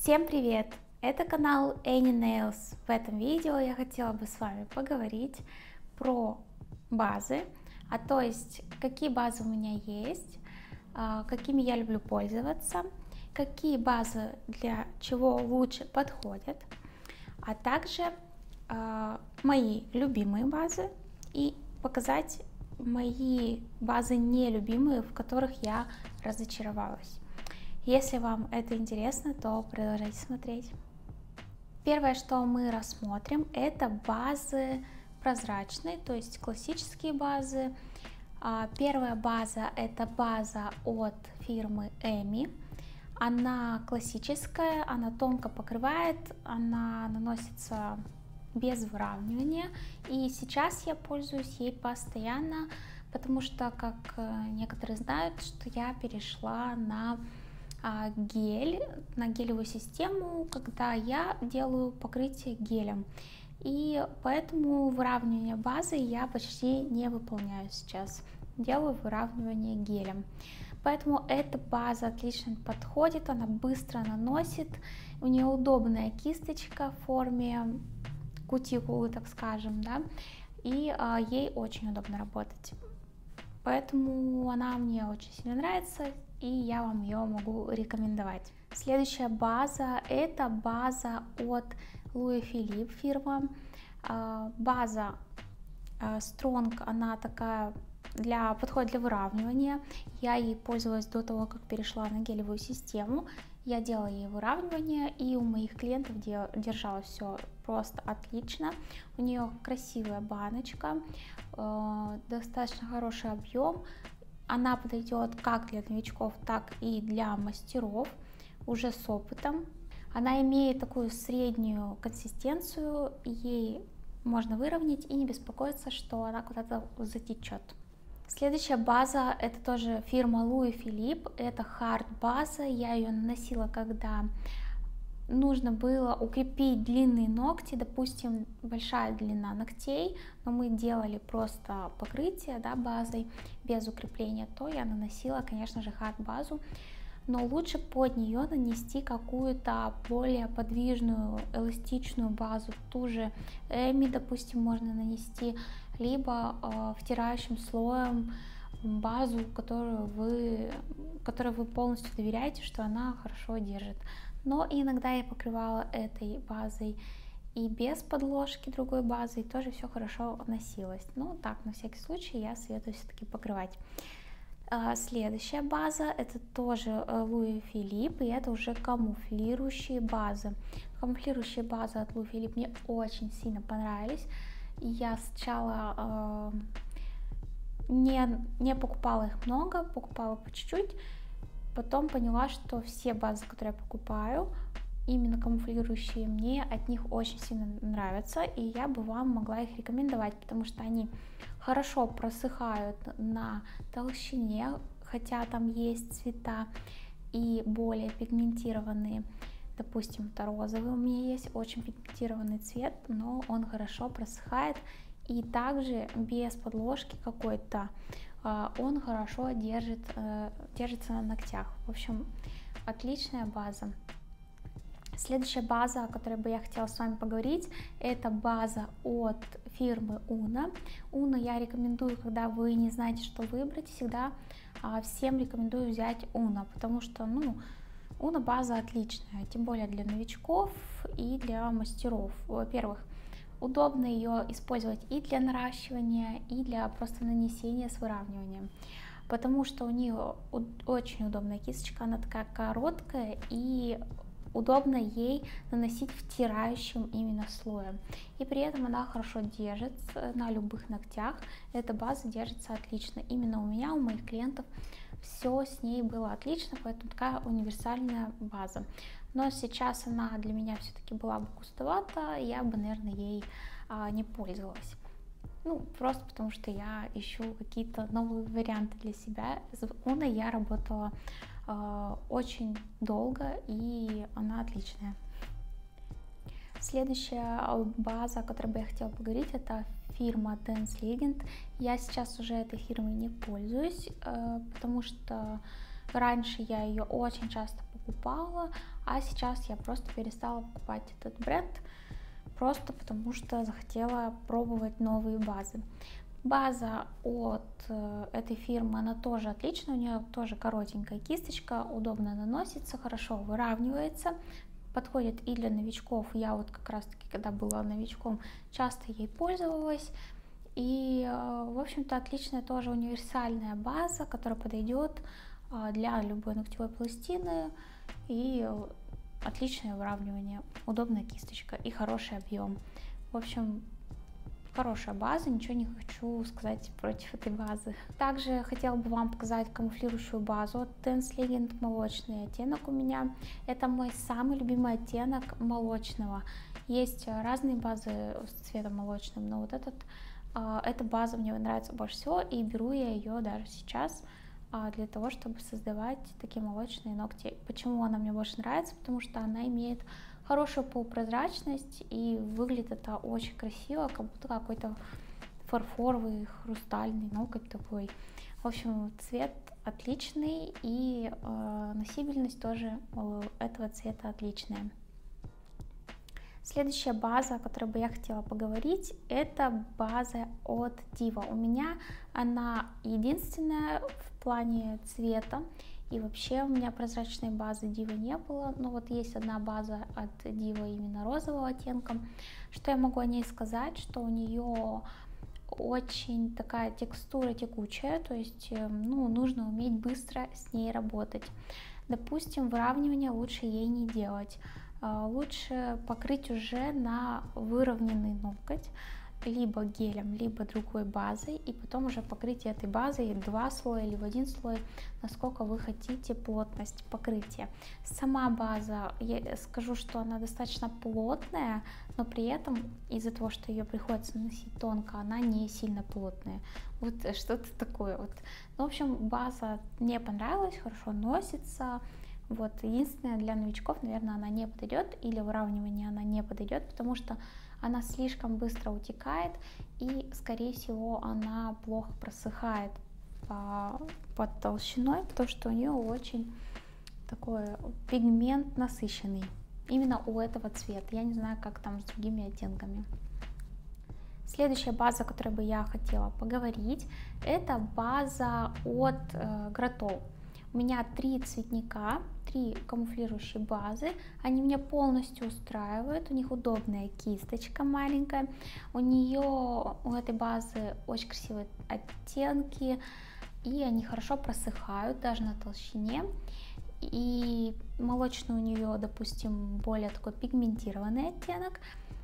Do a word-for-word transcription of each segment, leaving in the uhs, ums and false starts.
Всем привет! Это канал Any Nails. В этом видео я хотела бы с вами поговорить про базы, а то есть какие базы у меня есть, какими я люблю пользоваться, какие базы для чего лучше подходят, а также мои любимые базы и показать мои базы нелюбимые, в которых я разочаровалась. Если вам это интересно, то продолжайте смотреть. Первое, что мы рассмотрим, это базы прозрачные, то есть классические базы. Первая база — это база от фирмы Эми. Она классическая, она тонко покрывает, она наносится без выравнивания. И сейчас я пользуюсь ей постоянно, потому что, как некоторые знают, что я перешла на гель, на гелевую систему, когда я делаю покрытие гелем. И поэтому выравнивание базы я почти не выполняю сейчас. Делаю выравнивание гелем. Поэтому эта база отлично подходит, она быстро наносит. У нее удобная кисточка в форме кутикулы, так скажем, да, и а, ей очень удобно работать. Поэтому она мне очень сильно нравится, и я вам ее могу рекомендовать. Следующая база — это база от Louis Philippe фирма. База Strong, она такая для подходит для выравнивания. Я ей пользовалась до того, как перешла на гелевую систему. Я делала ей выравнивание, и у моих клиентов держалось все просто отлично. У нее красивая баночка, достаточно хороший объем. Она подойдет как для новичков, так и для мастеров уже с опытом. Она имеет такую среднюю консистенцию, ей можно выровнять и не беспокоиться, что она куда-то затечет. Следующая база — это тоже фирма Louis Philippe, это Hard база. Я ее наносила, когда нужно было укрепить длинные ногти, допустим, большая длина ногтей, но мы делали просто покрытие, да, базой без укрепления, то я наносила, конечно же, Hard базу. Но лучше под нее нанести какую-то более подвижную, эластичную базу, ту же Эми, допустим, можно нанести, либо э, втирающим слоем базу, которую вы, которой вы полностью доверяете, что она хорошо держит. Но иногда я покрывала этой базой и без подложки другой базой, тоже все хорошо носилось. Но так, на всякий случай, я советую все-таки покрывать. Следующая база — это тоже Louis Philippe, и это уже камуфлирующие базы. Камуфлирующие базы от Louis Philippe мне очень сильно понравились. Я сначала э, не, не покупала их много, покупала по чуть-чуть, потом поняла, что все базы, которые я покупаю, именно камуфлирующие, мне от них очень сильно нравятся, и я бы вам могла их рекомендовать, потому что они хорошо просыхают на толщине, хотя там есть цвета и более пигментированные. Допустим, это розовый у меня есть, очень пигментированный цвет, но он хорошо просыхает, и также без подложки какой-то он хорошо держит, держится на ногтях. В общем, отличная база. Следующая база, о которой бы я хотела с вами поговорить, это база от фирмы Uno. Uno я рекомендую, когда вы не знаете, что выбрать, всегда всем рекомендую взять Uno, потому что, ну, Uno база отличная, тем более для новичков и для мастеров. Во-первых, удобно ее использовать и для наращивания, и для просто нанесения с выравниванием, потому что у нее очень удобная кисточка, она такая короткая, и удобно ей наносить втирающим именно слоем, и при этом она хорошо держится на любых ногтях. Эта база держится отлично. Именно у меня, у моих клиентов все с ней было отлично, поэтому такая универсальная база. Но сейчас она для меня все-таки была бы густовата, я бы, наверное, ей а, не пользовалась. Ну, просто потому что я ищу какие-то новые варианты для себя. С Uno я работала э, очень долго, и она отличная. Следующая база, о которой бы я хотела поговорить, это фирма Dance Legend. Я сейчас уже этой фирмой не пользуюсь, э, потому что Раньше я ее очень часто покупала, а сейчас я просто перестала покупать этот бренд, просто потому что захотела пробовать новые базы. База от этой фирмы, она тоже отличная, у нее тоже коротенькая кисточка, удобно наносится, хорошо выравнивается, подходит и для новичков. Я вот как раз таки, когда была новичком, часто ей пользовалась. И, в общем-то, отличная тоже универсальная база, которая подойдет для любой ногтевой пластины, и отличное выравнивание, удобная кисточка и хороший объем. В общем, хорошая база, ничего не хочу сказать против этой базы. Также хотела бы вам показать камуфлирующую базу от Dance Legend, молочный оттенок у меня. Это мой самый любимый оттенок молочного. Есть разные базы с цветом молочным, но вот этот Эта база мне нравится больше всего, и беру я ее даже сейчас для того, чтобы создавать такие молочные ногти. Почему она мне больше нравится? Потому что она имеет хорошую полупрозрачность, и выглядит это очень красиво, как будто какой-то фарфоровый, хрустальный ноготь такой. В общем, цвет отличный, и э, носибельность тоже этого цвета отличная. Следующая база, о которой бы я хотела поговорить, это база от Diva. У меня она единственная в плане цвета, и вообще у меня прозрачной базы Diva не было, но вот есть одна база от Diva именно розового оттенка. Что я могу о ней сказать? Что у нее очень такая текстура текучая, то есть ну, нужно уметь быстро с ней работать. Допустим, выравнивание лучше ей не делать. Лучше покрыть уже на выровненный ноготь либо гелем, либо другой базой, и потом уже покрыть этой базой два слоя или в один слой, насколько вы хотите плотность покрытия. Сама база, я скажу, что она достаточно плотная, но при этом из-за того, что ее приходится наносить тонко, она не сильно плотная. Вот что-то такое вот. Ну, в общем, база мне понравилась, хорошо носится. Вот, единственное, для новичков, наверное, она не подойдет, или выравнивание она не подойдет, потому что она слишком быстро утекает, и, скорее всего, она плохо просыхает по, под толщиной, потому что у нее очень такой пигмент насыщенный, именно у этого цвета. Я не знаю, как там с другими оттенками. Следующая база, о которой бы я хотела поговорить, это база от э, Гратол. У меня три цветника, три камуфлирующие базы, они меня полностью устраивают, у них удобная кисточка маленькая, у нее, у этой базы очень красивые оттенки, и они хорошо просыхают даже на толщине, и молочный у нее, допустим, более такой пигментированный оттенок,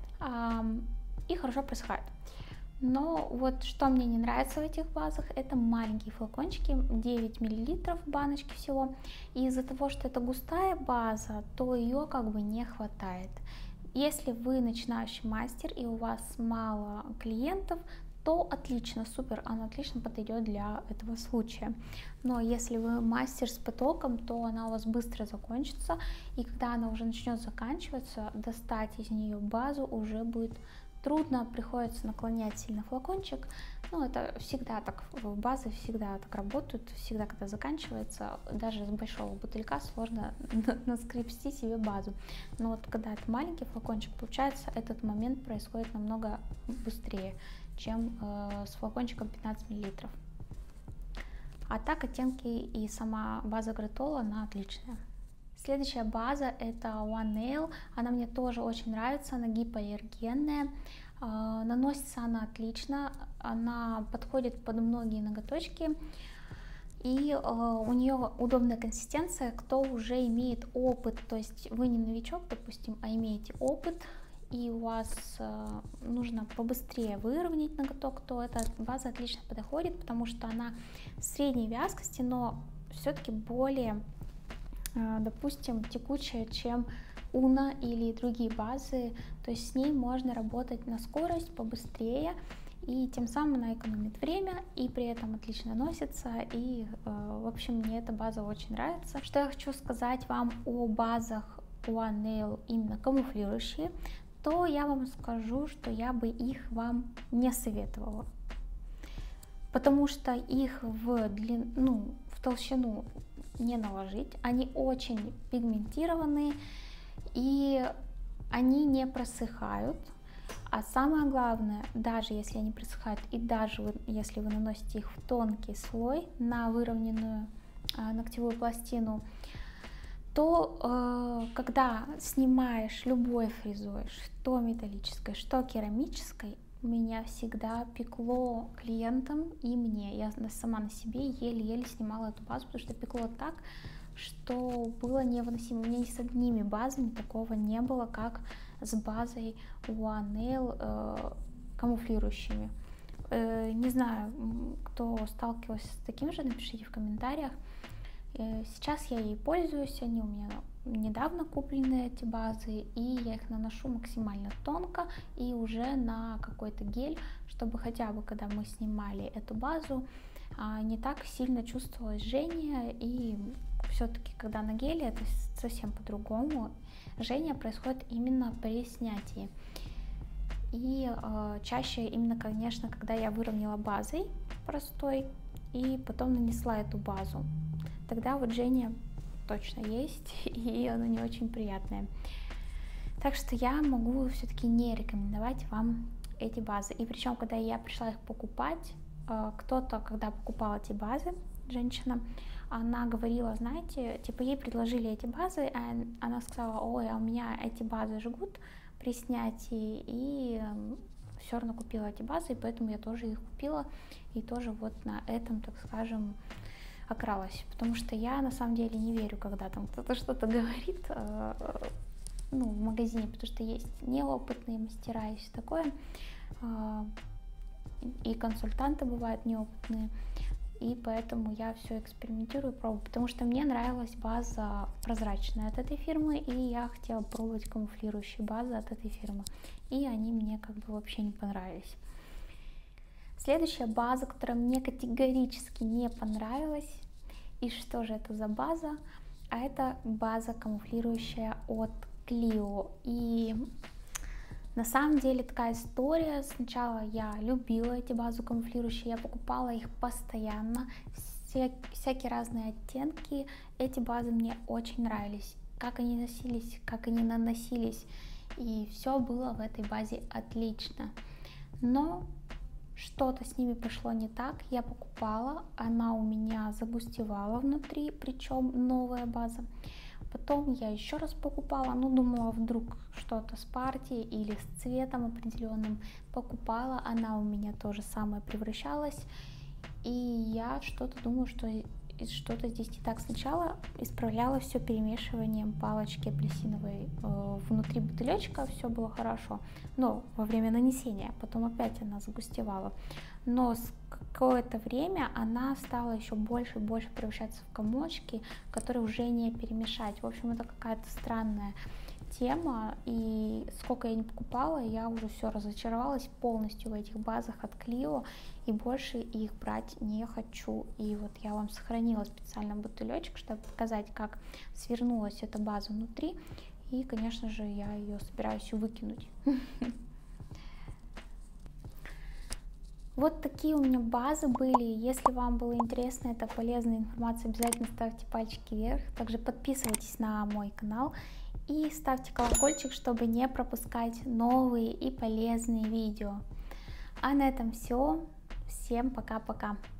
и хорошо просыхает. Но вот что мне не нравится в этих базах, это маленькие флакончики, девять миллилитров баночки всего. И из-за того, что это густая база, то ее как бы не хватает. Если вы начинающий мастер и у вас мало клиентов, то отлично, супер, она отлично подойдет для этого случая. Но если вы мастер с потоком, то она у вас быстро закончится, и когда она уже начнет заканчиваться, достать из нее базу уже будет трудно, приходится наклонять сильно флакончик. Ну, это всегда так, базы всегда так работают, всегда, когда заканчивается, даже с большого бутылька сложно наскрепсти себе базу. Но вот когда это маленький флакончик, получается, этот момент происходит намного быстрее, чем э, с флакончиком пятнадцать миллилитров. А так оттенки и сама база Гратол, она отличная. Следующая база это One Nail, она мне тоже очень нравится, она гипоаллергенная, э, наносится она отлично, она подходит под многие ноготочки, и э, у нее удобная консистенция, кто уже имеет опыт, то есть вы не новичок, допустим, а имеете опыт, и у вас э, нужно побыстрее выровнять ноготок, то эта база отлично подходит, потому что она средней вязкости, но все-таки более, допустим, текучая, чем Уна или другие базы, то есть с ней можно работать на скорость, побыстрее, и тем самым она экономит время, и при этом отлично носится, и, в общем, мне эта база очень нравится. Что я хочу сказать вам о базах One Nail, именно камуфлирующие, то я вам скажу, что я бы их вам не советовала, потому что их в длину, ну, в толщину не наложить. Они очень пигментированные и они не просыхают. А самое главное, даже если они просыхают и даже вы, если вы наносите их в тонкий слой на выровненную э, ногтевую пластину, то э, когда снимаешь любой фрезой, что металлической, что керамической, меня всегда пекло клиентам и мне. Я сама на себе еле-еле снимала эту базу, потому что пекло так, что было невыносимо. У меня ни с одними базами такого не было, как с базой One Nail э, камуфлирующими. Э, не знаю, кто сталкивался с таким же, напишите в комментариях. Э, сейчас я ей пользуюсь, они у меня недавно куплены, эти базы, и я их наношу максимально тонко и уже на какой-то гель, чтобы хотя бы, когда мы снимали эту базу, э, не так сильно чувствовалось жжение, и все-таки, когда на геле, это совсем по-другому. Жжение происходит именно при снятии. И э, чаще именно, конечно, когда я выровняла базой простой и потом нанесла эту базу. Тогда вот жжение точно есть, и оно не очень приятное. Так что я могу все-таки не рекомендовать вам эти базы. И причем, когда я пришла их покупать, э, кто-то, когда покупал эти базы, женщина, она говорила, знаете, типа ей предложили эти базы, а она сказала, ой, а у меня эти базы жгут при снятии, и все равно купила эти базы, и поэтому я тоже их купила, и тоже вот на этом, так скажем, окралась, потому что я на самом деле не верю, когда там кто-то что-то говорит, ну, в магазине, потому что есть неопытные мастера и все такое, и консультанты бывают неопытные. И поэтому я все экспериментирую, пробую, потому что мне нравилась база прозрачная от этой фирмы, и я хотела пробовать камуфлирующие базы от этой фирмы, и они мне как бы вообще не понравились. Следующая база, которая мне категорически не понравилась, и что же это за база? А это база камуфлирующая от Clio. И на самом деле такая история. Сначала я любила эти базы камуфлирующие, я покупала их постоянно, все, всякие разные оттенки. Эти базы мне очень нравились, как они носились, как они наносились, и все было в этой базе отлично. Но что-то с ними пошло не так. Я покупала, она у меня загустевала внутри, причем новая база. Потом я еще раз покупала, ну думала, вдруг что-то с партией или с цветом определенным. Покупала, она у меня тоже самое превращалась. И я что-то думаю, что что-то здесь не так. Сначала исправляла все перемешиванием палочки апельсиновой э, внутри бутылечка, все было хорошо, но во время нанесения, потом опять она загустевала. Но с какое-то время она стала еще больше и больше превращаться в комочки, которые уже не перемешать. В общем, это какая-то странная тема, и сколько я не покупала, я уже все разочаровалась полностью в этих базах от Clio, и больше их брать не хочу. И вот я вам сохранила специально бутылечек, чтобы показать, как свернулась эта база внутри, и, конечно же, я ее собираюсь выкинуть. Вот такие у меня базы были. Если вам было интересно, это полезная информация, обязательно ставьте пальчики вверх. Также подписывайтесь на мой канал и ставьте колокольчик, чтобы не пропускать новые и полезные видео. А на этом все. Всем пока-пока.